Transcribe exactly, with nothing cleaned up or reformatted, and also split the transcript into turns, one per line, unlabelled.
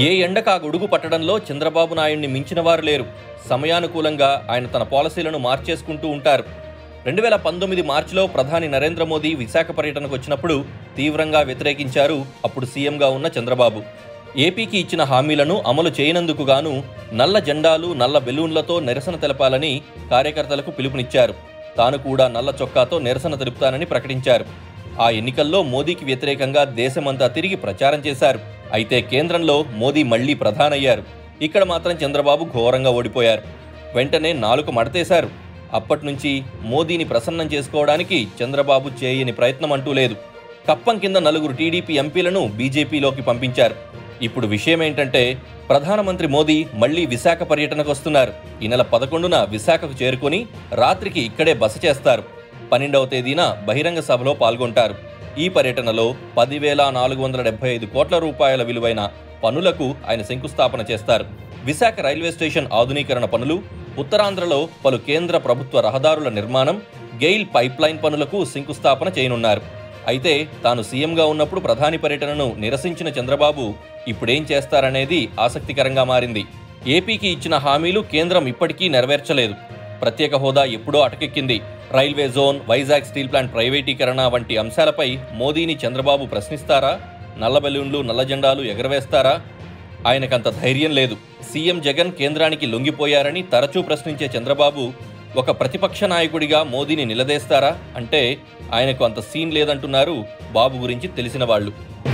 ఏ ఎండకు ఆ గొడుగు పట్టడంలో చంద్రబాబు నాయుడిని మించిన వారు లేరు. సమయానుకూలంగా ఆయన తన పాలసీలను మార్చేసుకుంటూ ఉంటారు. రెండు వేల పంతొమ్మిది మార్చిలో ప్రధాని నరేంద్ర మోదీ విశాఖ పర్యటనకు వచ్చినప్పుడు తీవ్రంగా వ్యతిరేకించారు అప్పుడు సీఎంగా ఉన్న చంద్రబాబు. ఏపీకి ఇచ్చిన హామీలను అమలు చేయనందుకు గాను నల్ల జెండాలు, నల్ల బెలూన్లతో నిరసన తెలపాలని కార్యకర్తలకు పిలుపునిచ్చారు. తాను కూడా నల్ల చొక్కాతో నిరసన తెలుపుతానని ప్రకటించారు. ఆ ఎన్నికల్లో మోదీకి వ్యతిరేకంగా దేశమంతా తిరిగి ప్రచారం చేశారు. అయితే కేంద్రంలో మోదీ మళ్లీ ప్రధానయ్యారు. ఇక్కడ మాత్రం చంద్రబాబు ఘోరంగా ఓడిపోయారు. వెంటనే నాలుక మడతేశారు. అప్పట్నుంచి మోదీని ప్రసన్నం చేసుకోవడానికి చంద్రబాబు చేయని ప్రయత్నం అంటూ లేదు. కప్పం కింద నలుగురు టీడీపీ ఎంపీలను బీజేపీలోకి పంపించారు. ఇప్పుడు విషయం ఏంటంటే ప్రధానమంత్రి మోదీ మళ్లీ విశాఖ పర్యటనకు వస్తున్నారు. ఈ నెల పదకొండున విశాఖకు చేరుకొని రాత్రికి ఇక్కడే బస చేస్తారు. పన్నెండవ తేదీన బహిరంగ సభలో పాల్గొంటారు. ఈ పర్యటనలో పదివేల నాలుగు వందల డెబ్బై ఐదు కోట్ల రూపాయల విలువైన పనులకు ఆయన శంకుస్థాపన చేస్తారు. విశాఖ రైల్వే స్టేషన్ ఆధునీకరణ పనులు, ఉత్తరాంధ్రలో పలు కేంద్ర ప్రభుత్వ రహదారుల నిర్మాణం, గెయిల్ పైప్లైన్ పనులకు శంకుస్థాపన చేయనున్నారు. అయితే తాను సీఎంగా ఉన్నప్పుడు ప్రధాని పర్యటనను నిరసించిన చంద్రబాబు ఇప్పుడేం చేస్తారనేది ఆసక్తికరంగా మారింది. ఏపీకి ఇచ్చిన హామీలు కేంద్రం ఇప్పటికీ నెరవేర్చలేదు. ప్రత్యేక హోదా ఎప్పుడో అటకెక్కింది. Railway zone, Vizag steel plant ప్రైవేటీకరణ వంటి అంశాలపై మోదీని చంద్రబాబు ప్రశ్నిస్తారా? నల్ల బెలూన్లు, నల్ల జెండాలు ఎగరవేస్తారా? ఆయనకంత ధైర్యం లేదు. సీఎం జగన్ కేంద్రానికి లొంగిపోయారని తరచూ ప్రశ్నించే చంద్రబాబు ఒక ప్రతిపక్ష నాయకుడిగా మోదీని నిలదీస్తారా అంటే ఆయనకు అంత సీన్ లేదంటున్నారు బాబు గురించి తెలిసిన వాళ్ళు.